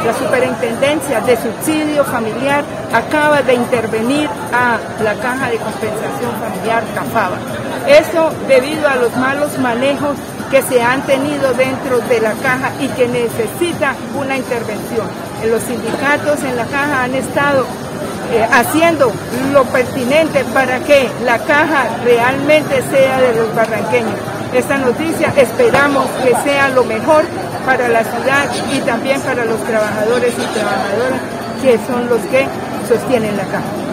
La Superintendencia de Subsidio Familiar acaba de intervenir a la Caja de Compensación Familiar CAFAVA. Esto debido a los malos manejos que se han tenido dentro de la caja y que necesita una intervención. Los sindicatos en la caja han estado haciendo lo pertinente para que la caja realmente sea de los barranqueños. Esta noticia esperamos que sea lo mejor para la ciudad y también para los trabajadores y trabajadoras que son los que sostienen la caja.